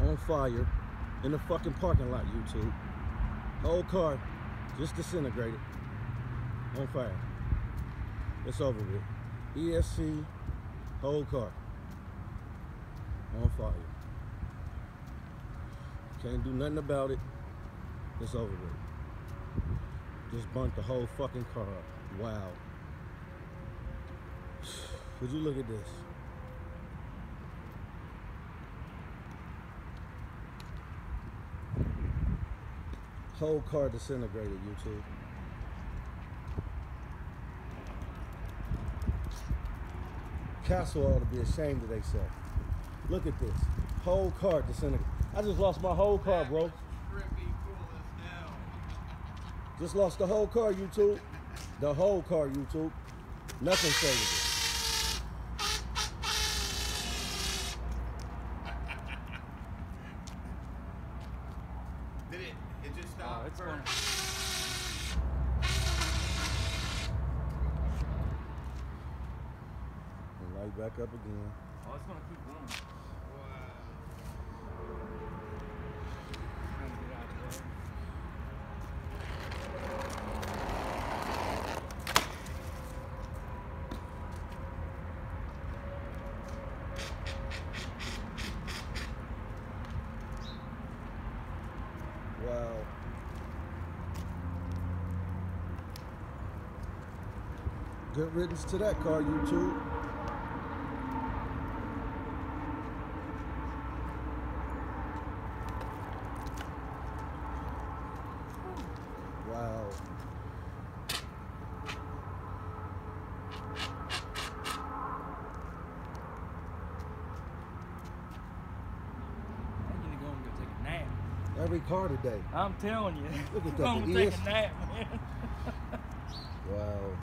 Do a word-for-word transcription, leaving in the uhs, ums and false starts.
on fire in the fucking parking lot, YouTube. Whole car just disintegrated. On fire. It's over with. E S C, whole car on fire. Can't do nothing about it. It's over with. Just burnt the whole fucking car up. Wow. Would you look at this? Whole car disintegrated, YouTube. Castle ought to be ashamed of themselves. Look at this. Whole car disintegrated. I just lost my whole car, bro. Just lost the whole car, YouTube. The whole car, YouTube. Nothing savable. Did it? It just stopped. Oh, it's going. And light back up again. Oh, it's gonna keep going. Wow. Trying to get out of there. Wow. Good riddance to that car, YouTube. Wow. I need to go and go take a nap. Every car today. I'm telling you. Look at I'm that. gonna The take E S a nap, man. Wow.